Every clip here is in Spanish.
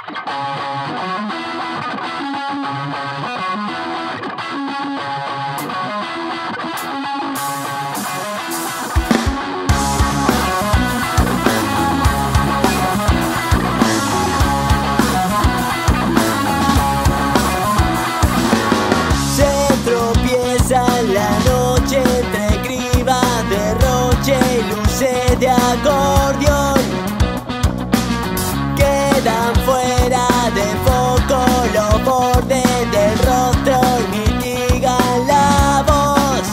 La noche entre criba, derroche y luces de acordeón quedan fuera de foco los bordes del rostro y mitigan la voz.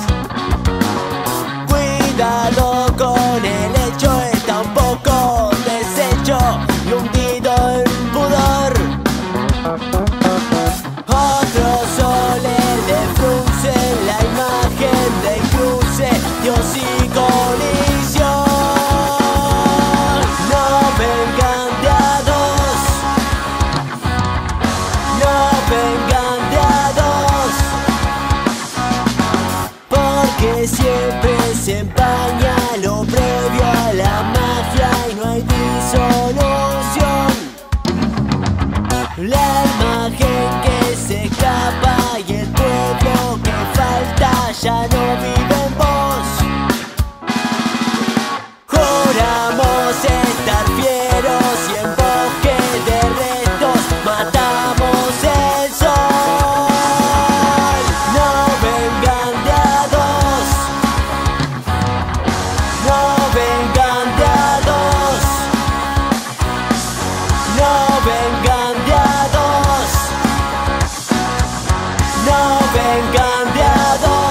Cuidado con el hecho, está un poco deshecho y hundido en pudor. Otro sol le frunce la imagen del cruce, Dios y colisión. No vengan de a dos, no vengan de a dos, porque siempre se empaña lo previo a la mafia y no hay disolución. La imagen que se escapa y el pueblo que falta ya no vive en vos. Juramos estar fieros y en bosque de restos matamos el sol. No vengan de a dos, no vengan de a dos, no vengan de a dos, no vengan de a dos.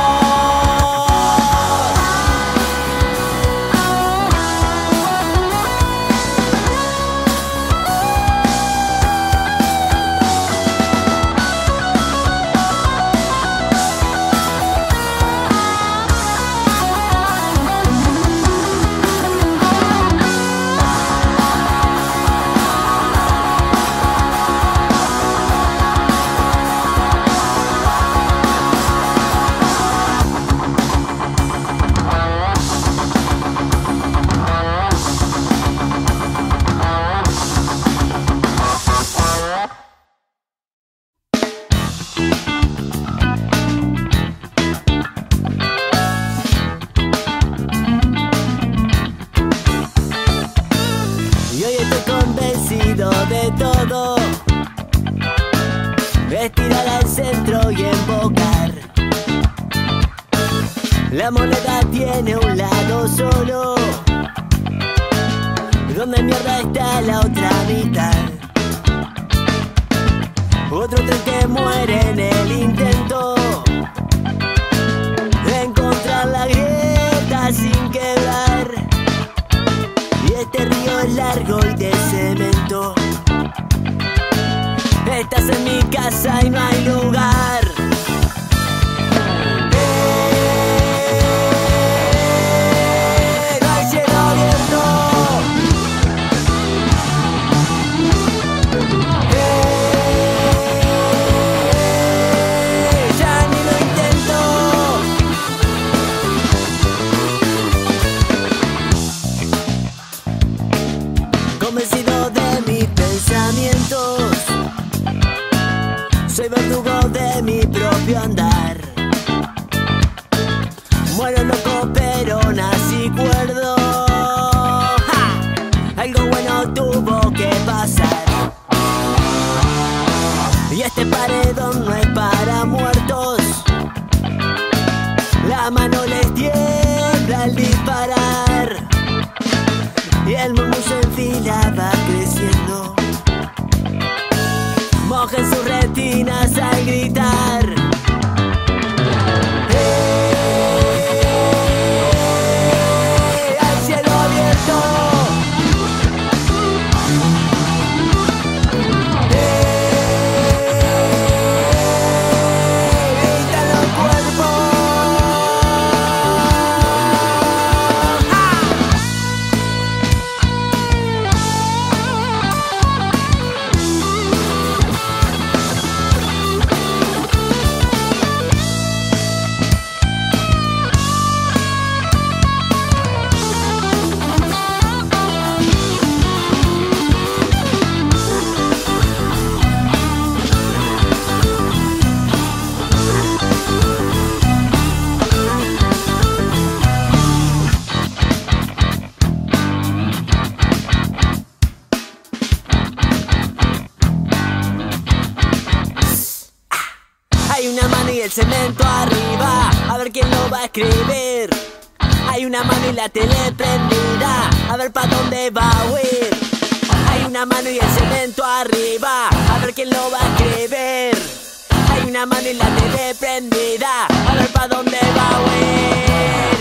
Y hoy estoy convencido de todo, estirar al centro y embocar. La moneda tiene un lado solo, ¿dónde mierda está la otra mitad? Otro tren que muere en el intento de encontrar la grieta sin quebrar. Y este río es largo y de cemento. Estás en mi casa y no hay lugar. No hay cielo abierto. Ya ni lo intento. Convencido de mis pensamientos, soy verdugo de mi propio andar. Muero loco pero nací cuerdo. ¡Ja! Algo bueno tuvo que pasar. Y este paredón no es para muertos. La mano les tiembla al disparar. Y el murmullo en fila va creciendo. Mojen sus retinas al gritar. el cemento arriba, a ver quién lo va a escribir. Hay una mano y la tele prendida, a ver pa' dónde va a huir. Hay una mano y el cemento arriba, a ver quién lo va a escribir. Hay una mano y la tele prendida, a ver pa' dónde va a huir.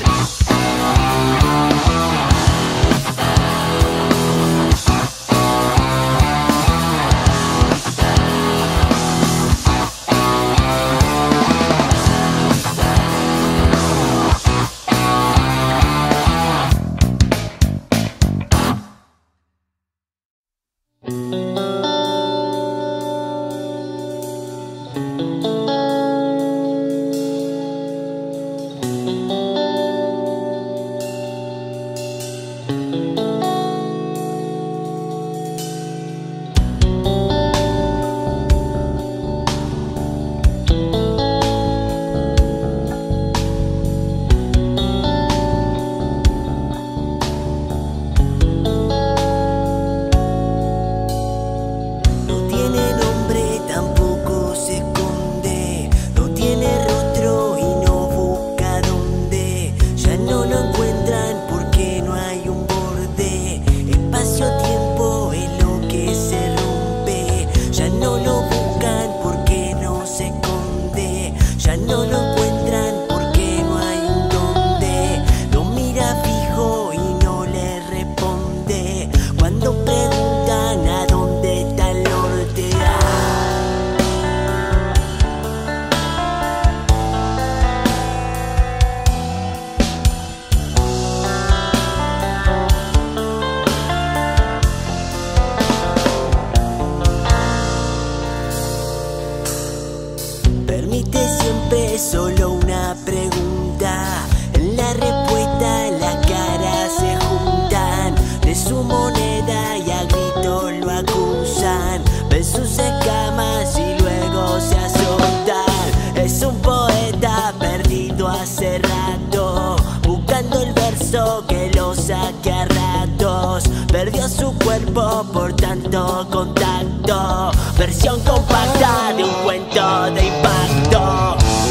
Solo una pregunta, en la respuesta las caras se juntan. De su moneda y a gritos lo acusan. Ven sus escamas y luego se azotan. Es un poeta perdido hace rato, buscando el verso que lo saque a ratos. Perdió su cuerpo por tanto contacto. Versión compacta de un cuento de impacto.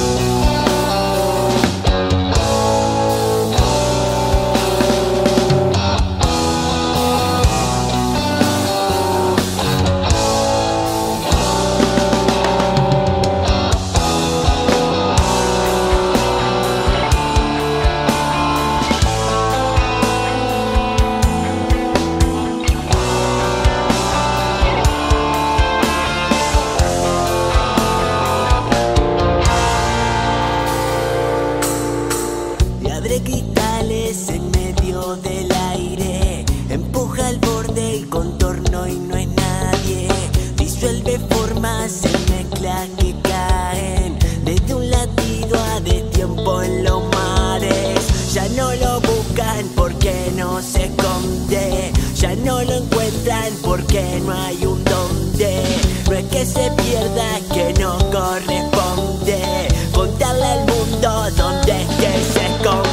Cristales en medio del aire, empuja el borde y contorno y no es nadie. Disuelve formas en mezclas que caen desde un latido a destiempo en los mares. Ya no lo buscan porque no se esconde, ya no lo encuentran porque no hay un dónde. No es que se pierda, es que no corresponde contarle al mundo dónde es que se esconde.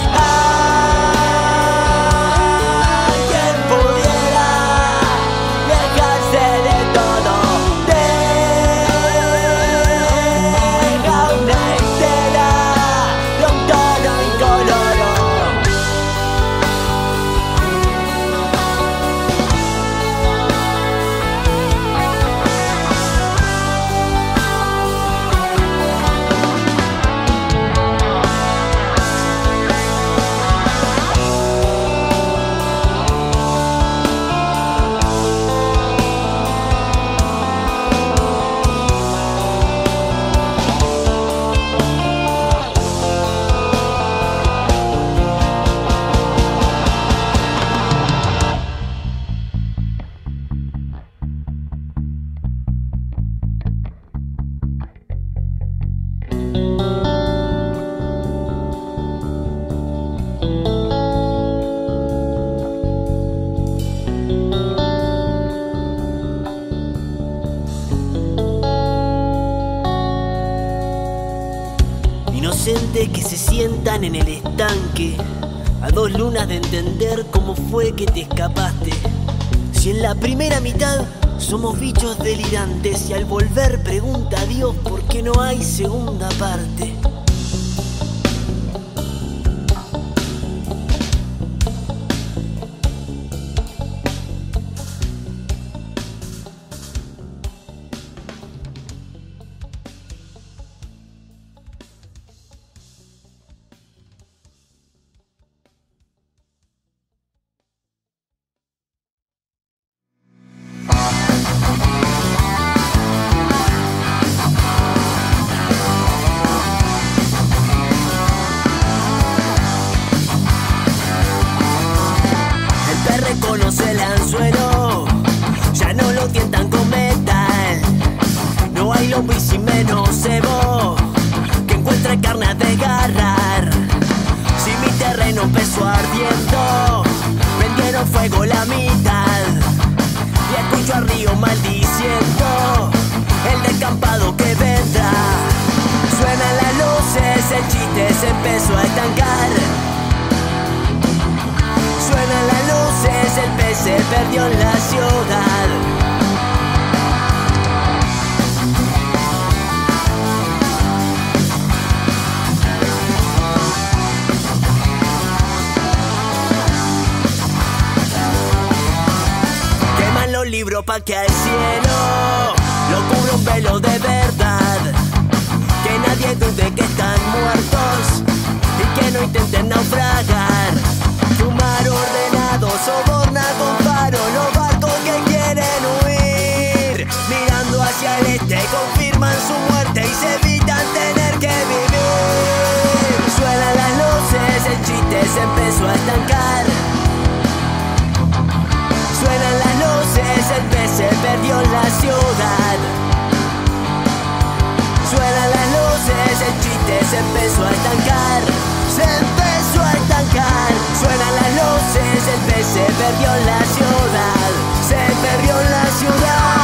Alguien pudiera dejarse de todo, deja una estela de un tono incoloro. Inocentes que se sientan en el estanque, a 2 lunas de entender cómo fue que te escapaste. Si en la primera mitad Somos bichos delirantes y al volver pregunta a Dios por qué no hay segunda parte. Conoce el anzuelo, ya no lo tientan con metal. No hay lombriz y menos cebo que encuentre carne a desgarrar. Si mi terreno empezó ardiendo, prendieron fuego la mitad. Y escucho al río maldiciendo el descampado que vendrá. Suenan las luces, el chiste se empezó a estancar. Suenan las luces, el pez se perdió en la ciudad. Queman los libros pa' que al cielo lo cubra un velo de verdad. Que nadie dude que están muertos y que no intenten naufragar. Fumar ordenado, soborna con faro los barcos que quieren huir. Mirando hacia el este confirman su muerte y se evitan tener que vivir. Suenan las luces, el chiste se empezó a estancar. Suenan las luces, el pez se perdió en la ciudad. Suenan las luces, el chiste se empezó a estancar. Se empezó a estancar. Suenan las luces, el pez se perdió en la ciudad. Se perdió en la ciudad.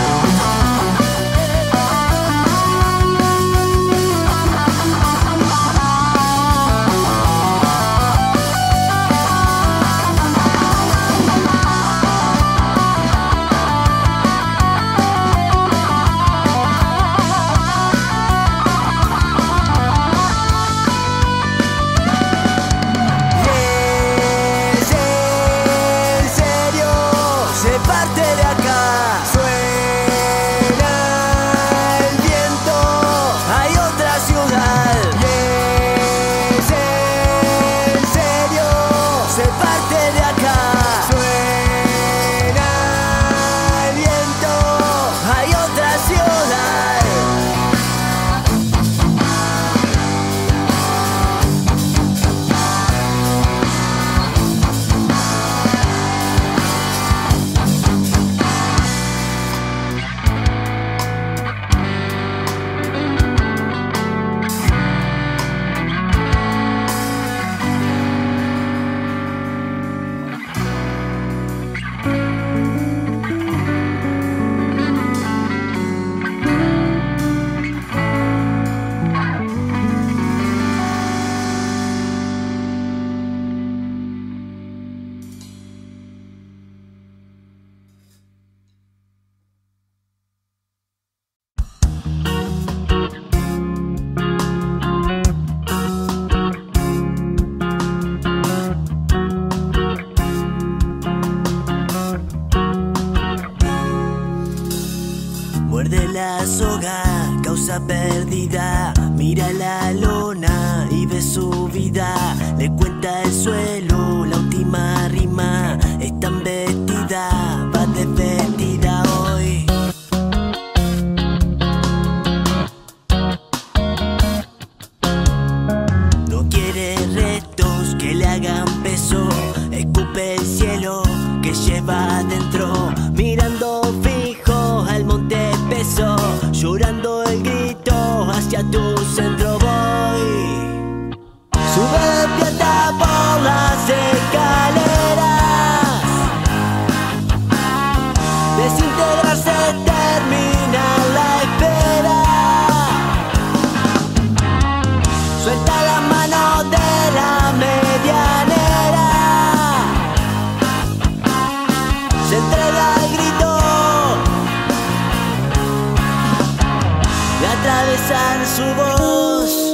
Muerde la soga, causa perdida. Mira la lona y ve su vida. Le cuenta el suelo, la última rima. Están vestida, va desvestida hoy. No quiere restos que le hagan peso. Escupe el cielo que lleva adentro. Mirando fijo al monte peso, llorando el grito hacia tu centro voy. Sube despierta por las escaleras, su voz.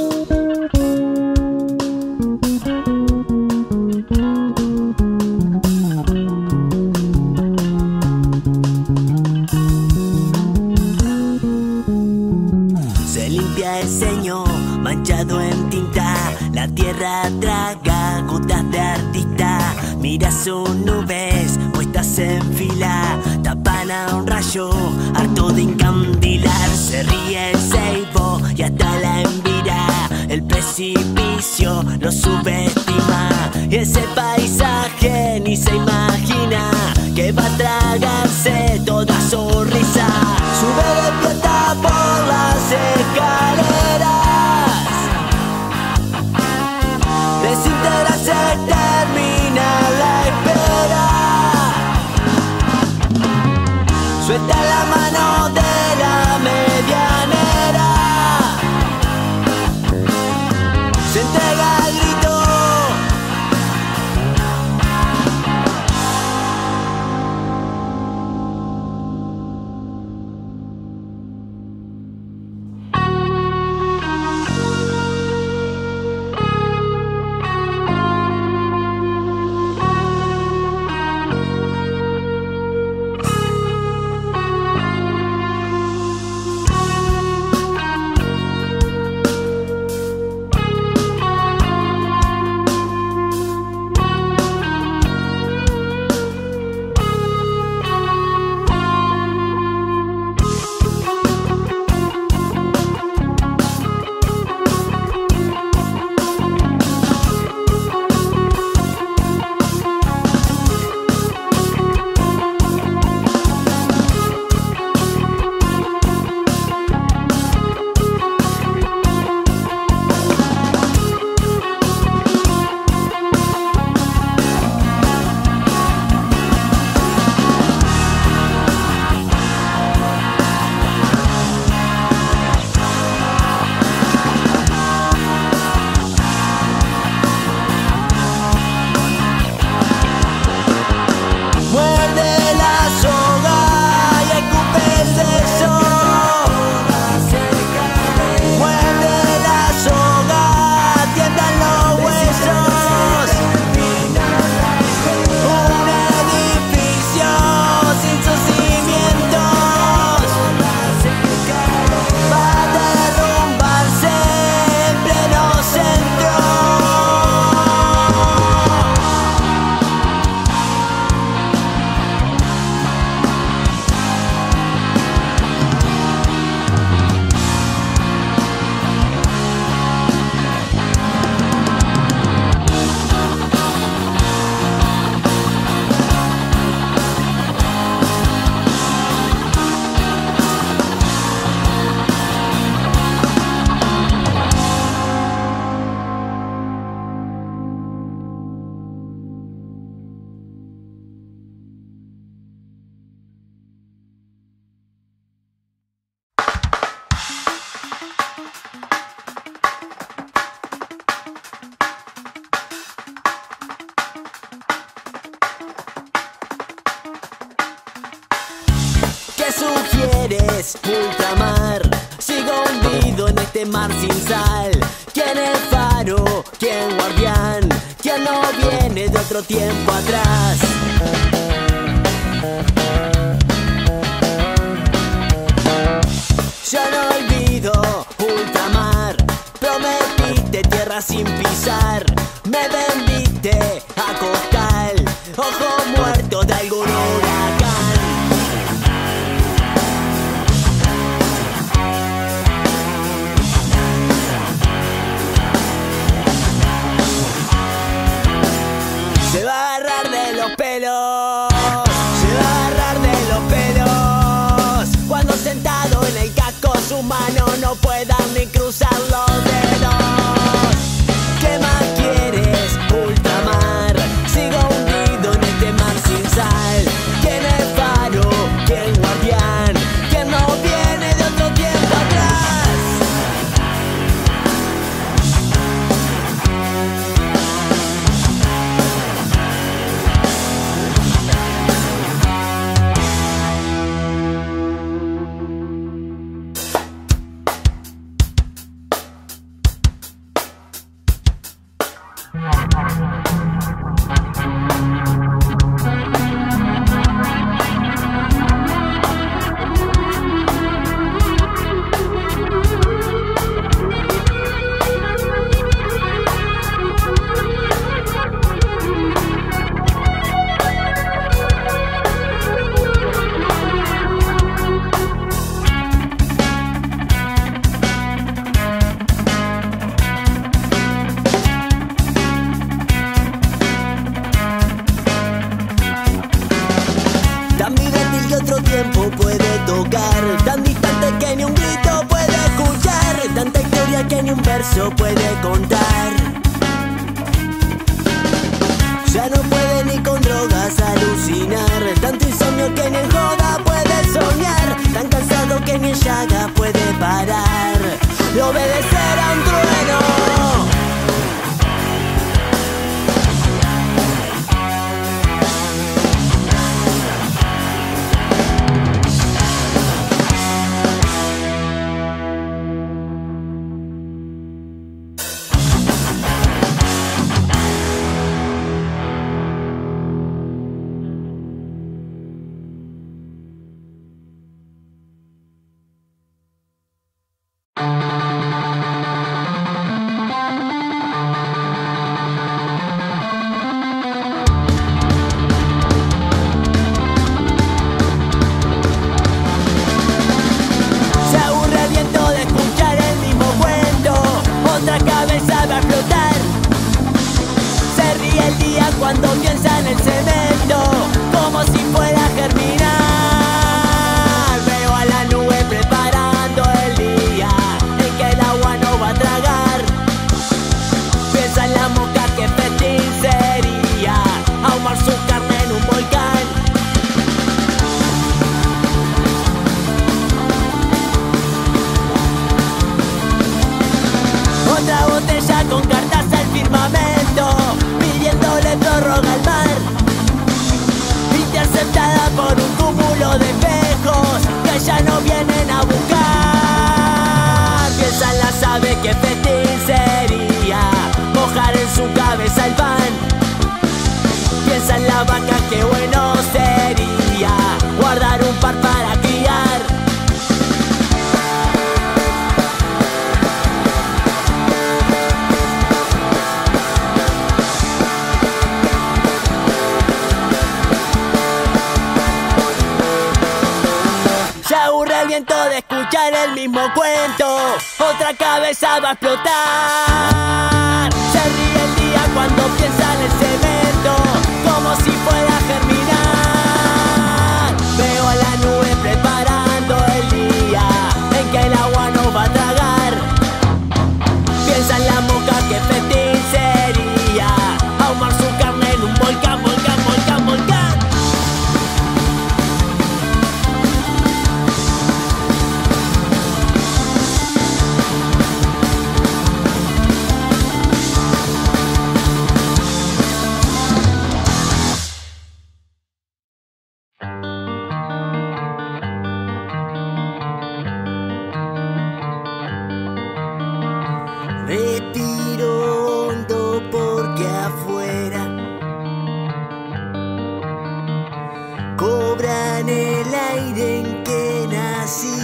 Se limpia el ceño manchado en tinta, la tierra traga gotas de artista. Mira sus nubes puestas en fila, tapan a un rayo harto de encandilar. Se ríe el ceibo y hasta la envira, el precipicio lo subestima. Y ese paisaje ni se imagina que va a tragarse toda su risa. Sube despierta por las escaleras, desintegra, se termina la espera. Suelta la mano de la medianera, se entrega al grito. ¿Qué sugieres, ultramar? Sigo hundido en este mar sin sal. ¿Quién es faro? ¿Quién guardián? ¿Quién no viene de otro tiempo atrás? Yo no olvido, ultramar. Prometiste tierra sin pisar. Me vendiste a costal, ojo muerto de algún huracán. Se va a agarrar de los pelos, se va a agarrar de los pelos. Cuando sentado en el casco su mano no pueda ni cruzar los dedos. ¿Qué más quieres, ultramar? Sigo hundido en este mar sin sal. ¿Quién es faro? ¿Quién guardián? ¿Quién no viene de otro tiempo atrás? tocar, tan distante que ni un grito puede escuchar, tanta historia que ni un verso puede contar. Ya no puede ni con drogas alucinar, tanto insomnio que ni en joda puede soñar, tan cansado que ni en llaga puede parar de obedecer a un trueno. Cuando piensa en el cemento, como si fuera a germinar. Veo a la nube preparando el día en que el agua no va a tragar. Piensa en la mosca que festín sería ahumar su carne en un volcán. Otra botella con cartas al firmamento, pidiéndole prórroga al mar, interceptada por un cúmulo de espejos que ya no vienen a buscar. Piensa en las aves que festín sería mojar en su cabeza el pan. Piensa en la vaca que bueno sería guardar un par para criar. De escuchar el mismo cuento, otra cabeza va a explotar. Se ríe el día cuando piensa en el cemento, como si fuera a germinar. Veo a la nube preparando el día en que el agua no va a tragar. Piensa en la mosca que festín sería ahumar su carne en un volcán, volcán, volcán, volcán. Respiro hondo porque afuera cobran el aire en que nací.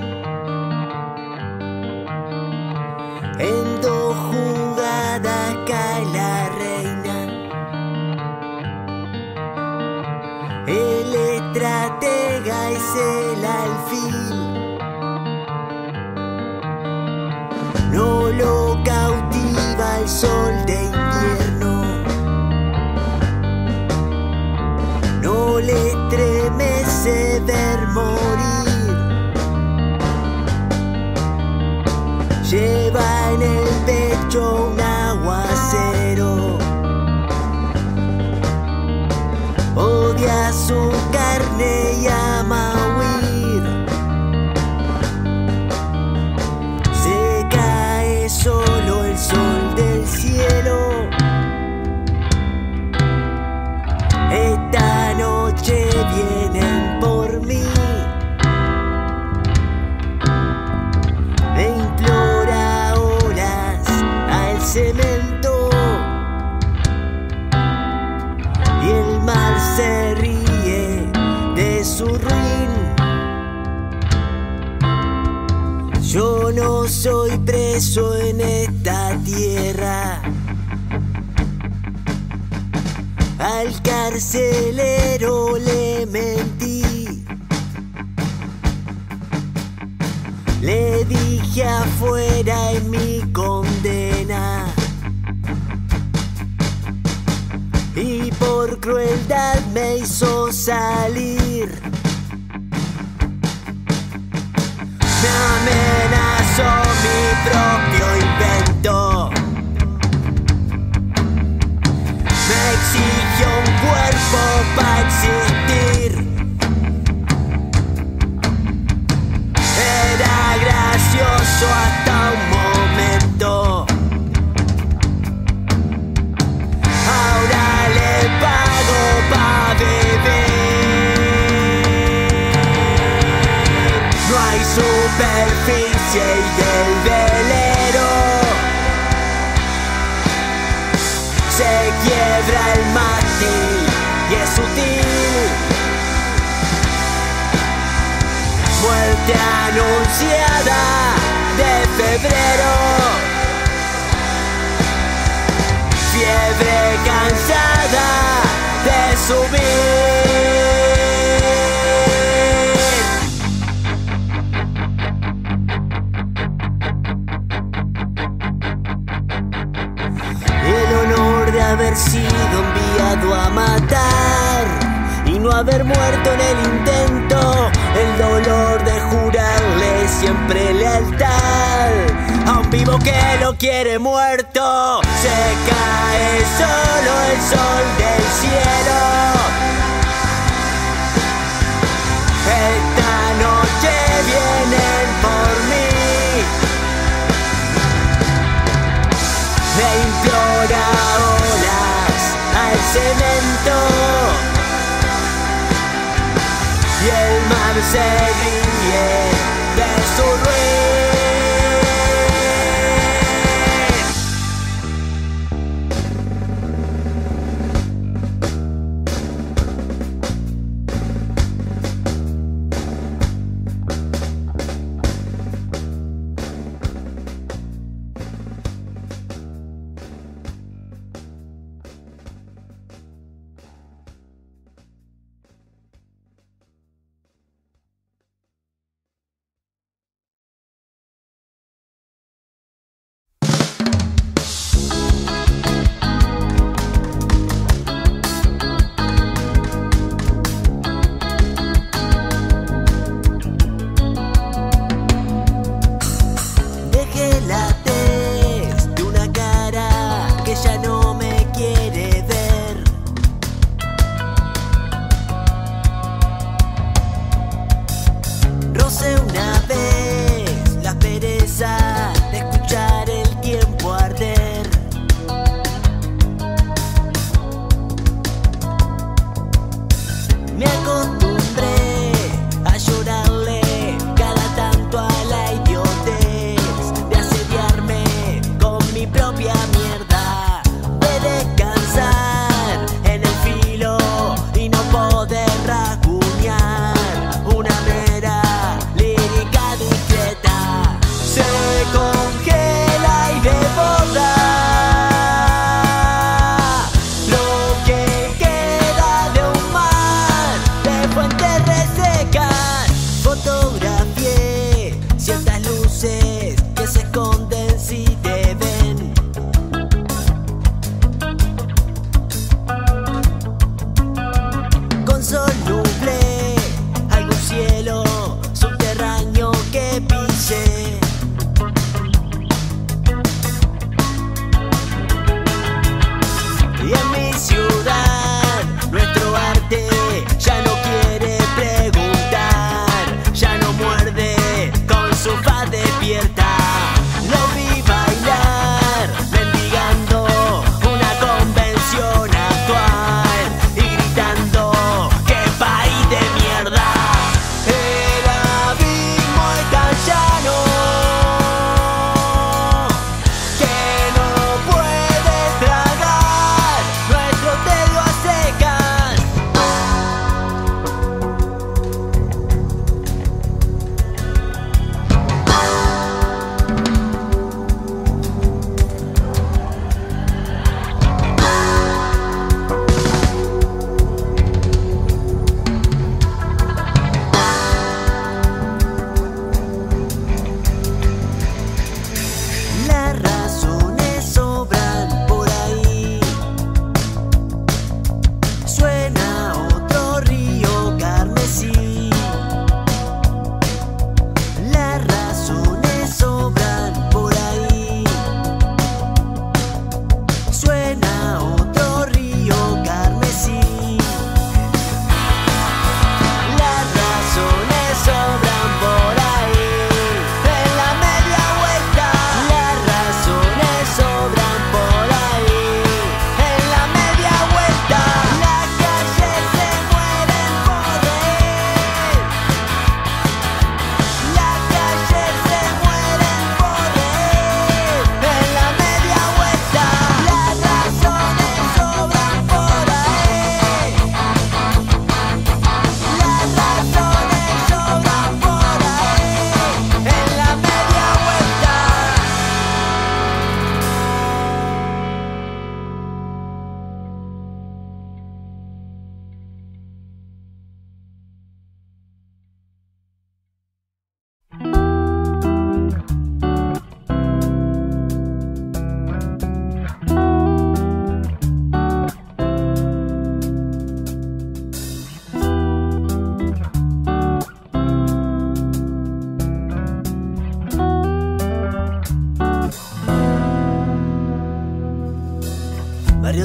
En 2 jugadas cae la reina. El estratega es el alfil. No lo cautiva el sol de invierno, no le estremece ver morir. Lleva en el pecho un aguacero, odia su carne y ama huir. Solo el sol del cielo. Esta noche vienen por mí. Me implora olas al cemento y el mar se ríe de su ruin. Yo no soy preso en esta tierra, al carcelero le mentí. Le dije afuera en mi condena y por crueldad me hizo salir. superficie y del velero. Se quiebra el mástil y es sutil. Muerte anunciada de febrero. Fiebre cansada de subir. El honor de haber sido enviado a matar y no haber muerto en el intento. El dolor de jurarle siempre lealtad a un vivo que lo quiere muerto. Se cae solo el sol del cielo. Esta noche vienen por mí. Me implora olas al cemento y el mar se ríe de su ruido.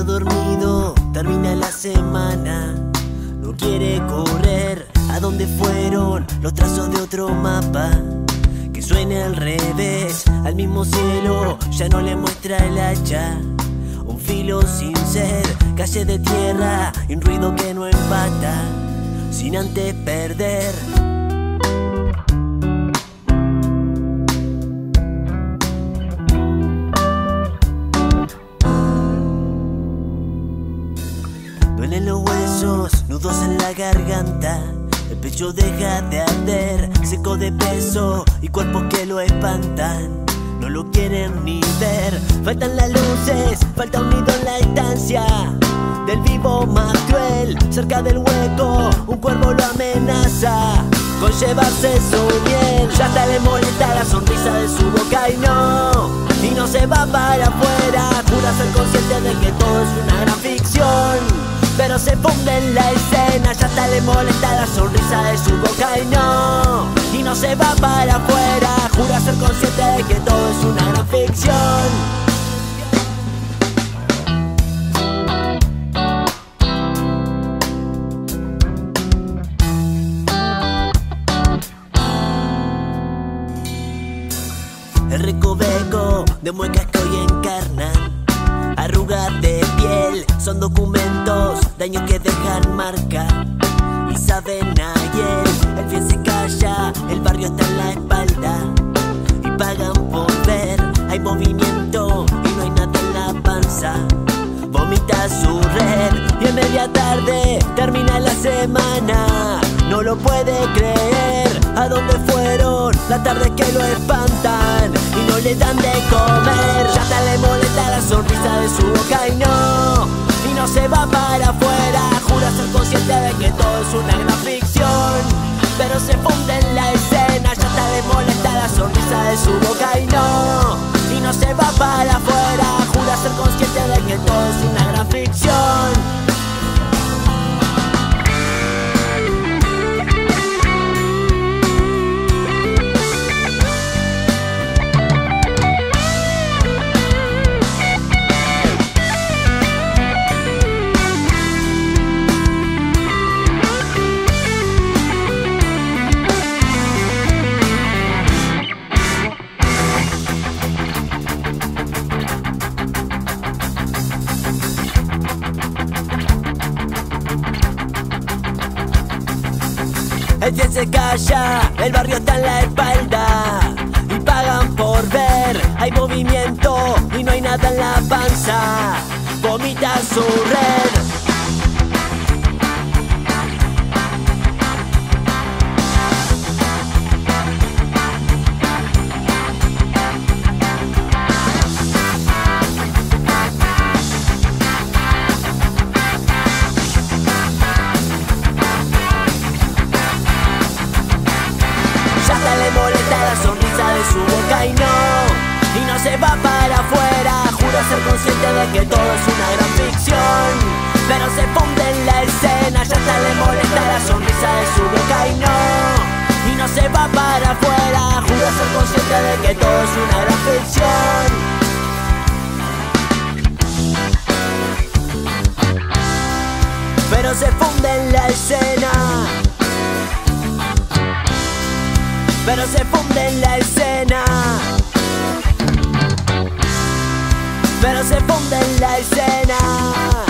Medio dormido, termina la semana. No quiere correr, ¿a dónde fueron los trazos de otro mapa? Que suene al revés, al mismo cielo, ya no le muestra el hacha. Un filo sin ser, calle de tierra y un ruido que no empata, sin antes perder. Duelen los huesos, nudos en la garganta. El pecho deja de arder, seco de peso y cuerpos que lo espantan. No lo quieren ni ver, faltan las luces, falta un nido en la distancia del vivo más cruel. Cerca del hueco, un cuervo lo amenaza con llevarse su miel. Ya hasta le molesta la sonrisa de su boca y no se va para afuera. Jura ser consciente de que todo es una gran ficción, pero se funde en la escena. Ya hasta le molesta la sonrisa de su boca y no se va para afuera. Jura ser consciente de que todo es una gran ficción. El recoveco de muecas que hoy encarnan arrugas de piel, son documentos, daños que dejan marca y saben ayer. El bien se calla, el barrio está en la espalda y pagan por ver. Hay movimiento y no hay nada en la panza. Vomita su red y en media tarde termina la semana. No lo puede creer, ¿a dónde fueron las tardes que lo espantan y no le dan de comer? Ya hasta le molesta la sonrisa de su boca y no se va para afuera. Jura ser consciente de que todo es una gran ficción, pero se funde en la escena. Ya hasta le molesta la sonrisa de su boca y no se va para afuera. Jura ser consciente de que todo es una gran ficción. El bien se calla, el barrio está en la espalda y pagan por ver. Hay movimiento y no hay nada en la panza. Vomita su red. La sonrisa de su boca y no se va para afuera. Jura ser consciente de que todo es una gran ficción, pero se funde en la escena. Ya hasta le molesta la sonrisa de su boca y no se va para afuera. Jura ser consciente de que todo es una gran ficción, pero se funde en la escena. Pero se funde en la escena. Pero se funde en la escena.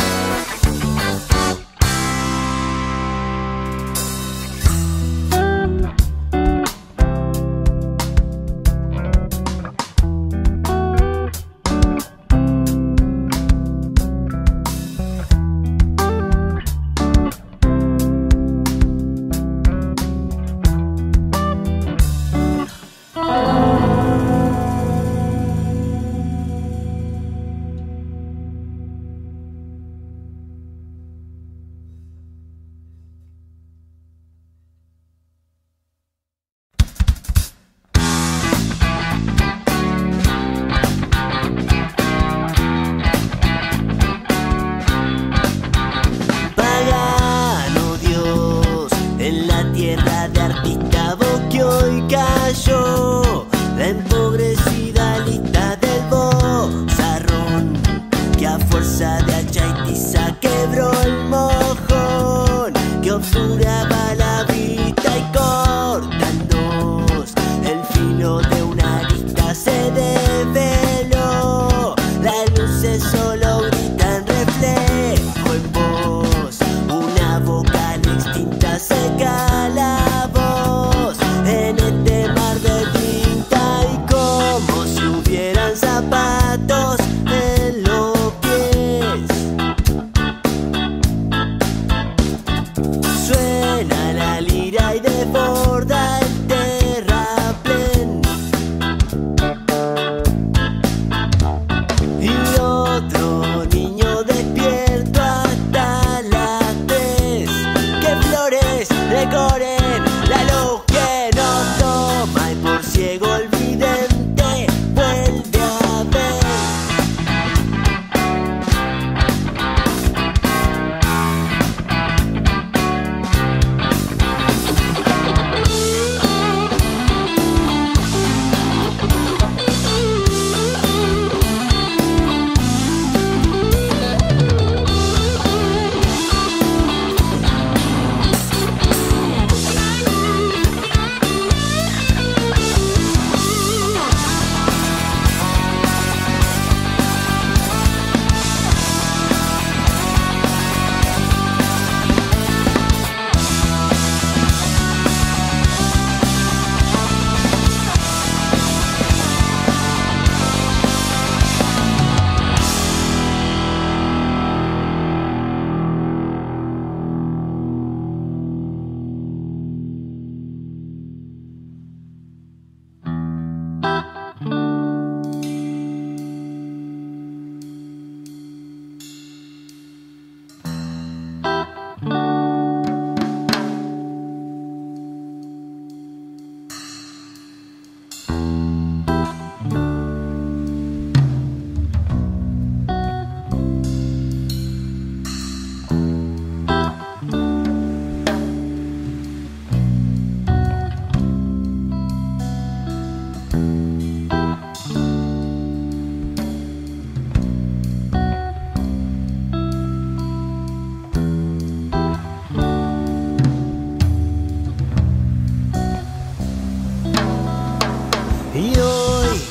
Y hoy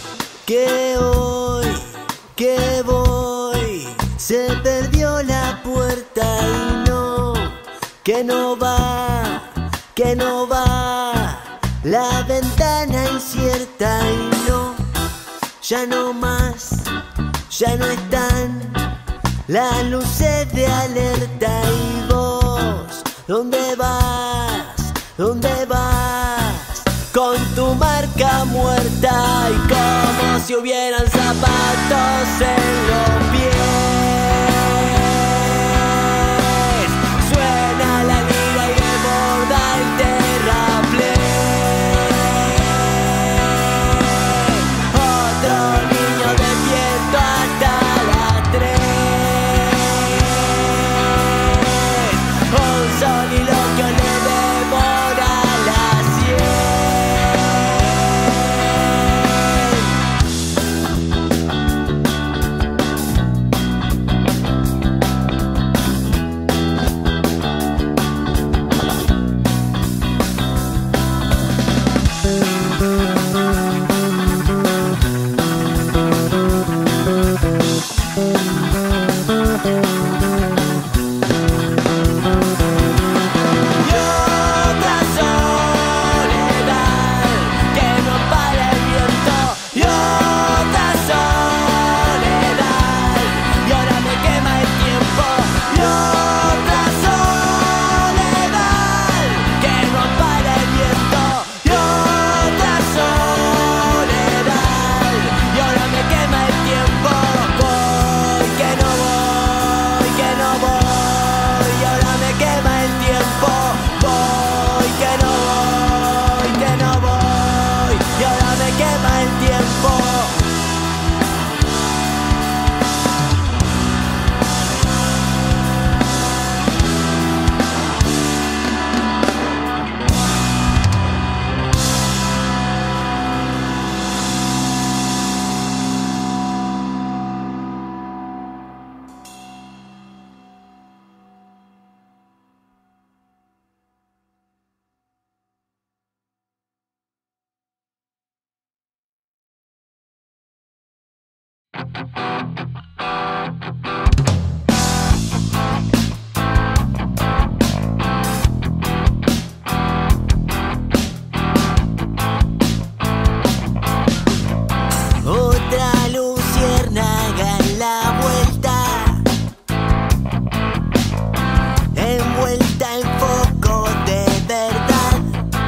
que voy, se perdió la puerta y no, que no va, la ventana incierta y no, ya no más, ya no están las luces de alerta. Y vos, ¿dónde vas? ¿Dónde vas? Con tu marca muerta y como si hubieran zapatos en los pies. Suena la lira y desborda el terraplén. Otro niño despierto hasta las 3. Un soliloquio le devora las 100. Otra luciérnaga en la vuelta, envuelta en foco de verdad.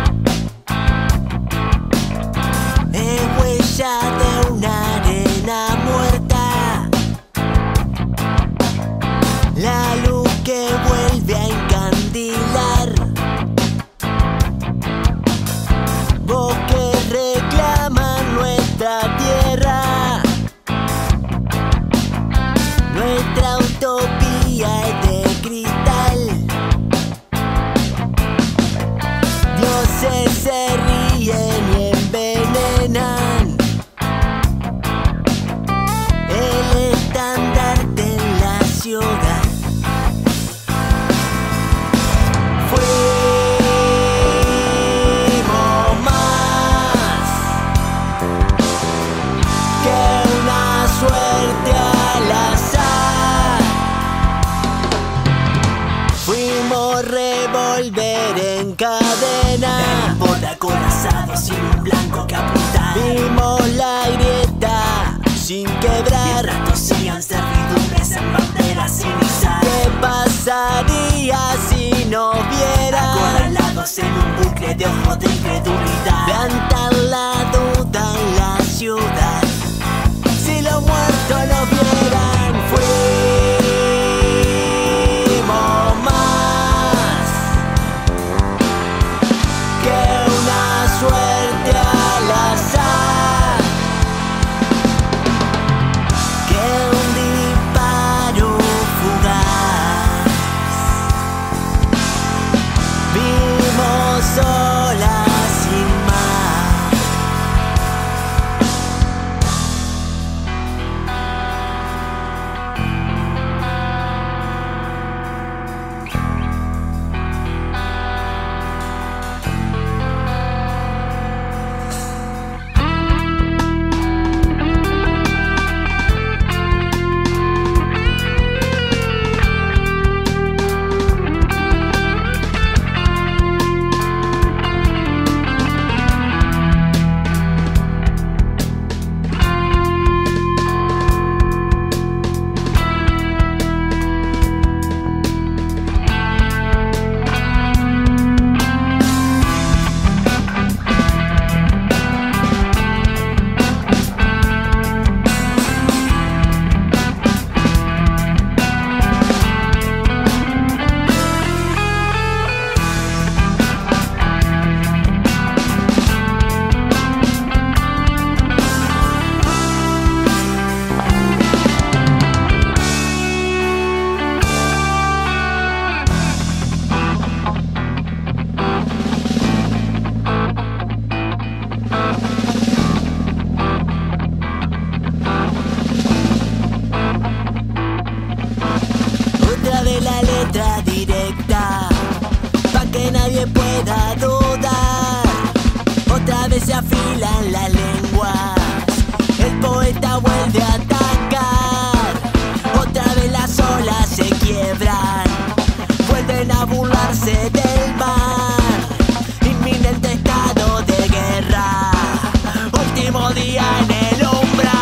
Es huella de una arena muerta, la luz que vuelve a encandilar. Bosques reclaman nuestra tierra, nuestra utopía es de cristal. Dioses se ríen y envenenan el estandarte en la ciudad. Fuimos más que una suerte al azar. Fuimos revólver en cadena, Boda acorazado sin un blanco que apuntar. vimos la grieta sin quebrar. Mientras tosían servidumbres en banderas sin izar. ¿Qué pasaría si nos vieran? Acorralados en un bucle de ojos de incredulidad. Plantar la duda en la ciudad. Si los muertos nos vieran, fuimos más que una suerte al azar, que un disparo fugaz. Vimos solas sin más. vez se afilan las lenguas, el poeta vuelve a atacar. Otra vez las olas se quiebran, vuelven a burlarse del mar. Inminente estado de guerra, último día en el umbral.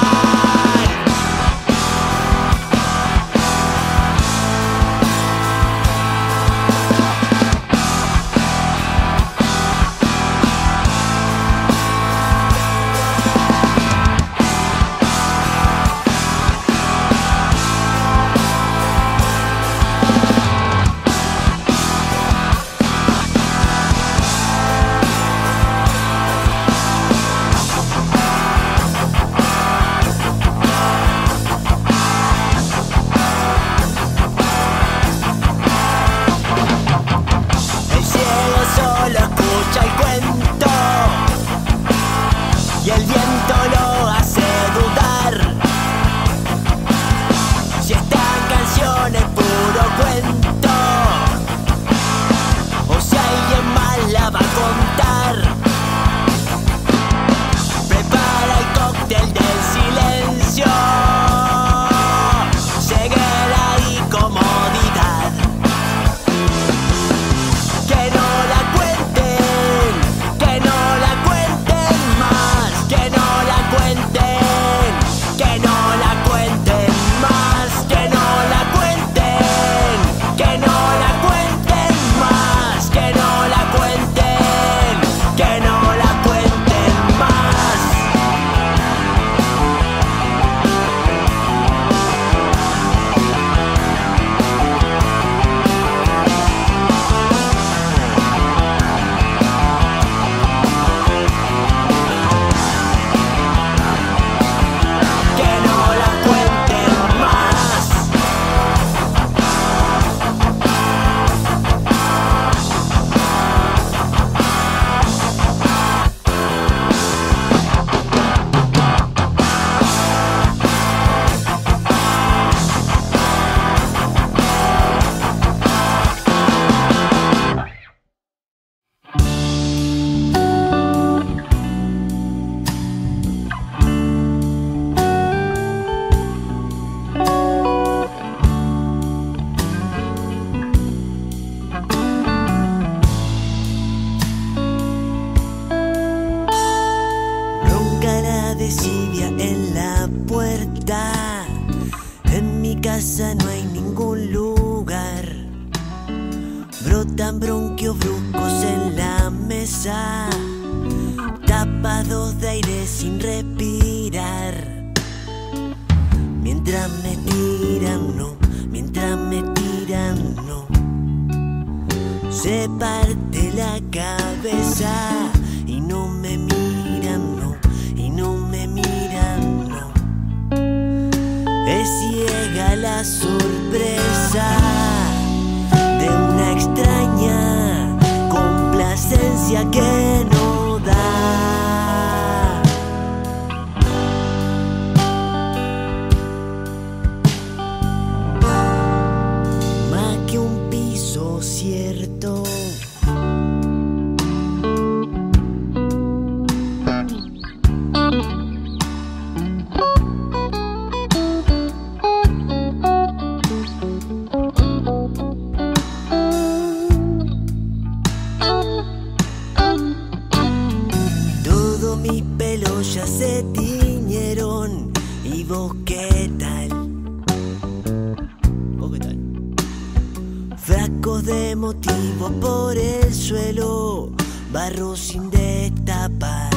Y el viento lo hace dudar si esta canción es puro cuento o si alguien más la va a contar. Prepara el cóctel del silencio, ceguera y comodidad. Que no la cuenten, que no la cuenten más, que no la cuenten, que no la cuenten más, que no la cuenten, que no la cuenten más, que no la cuenten, que no la cuenten más. Desidia en la puerta, en mi casa no hay ningún lugar. Brotan bronquios bruscos en la mesa, tapados de aire sin respirar. Mientras me tiran, no, mientras me tiran, no. Se parte la cabeza y no me miran, no. Y no me miran, no. Es ciega la sorpresa de una extraña complacencia que no da. Más que un piso cierto, mis pelos ya se tiñeron. ¿Y vos qué tal? ¿Vos qué tal? Frascos de motivos por el suelo, barro sin destapar.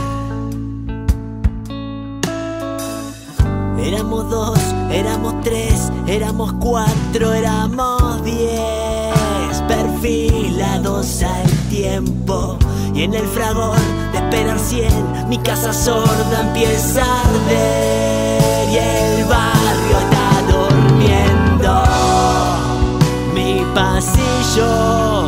Éramos 2, éramos 3, éramos 4, éramos 10, perfilados al tiempo. Y en el fragor de esperar 100, mi casa sorda empieza a arder. Y el barrio está durmiendo, mi pasillo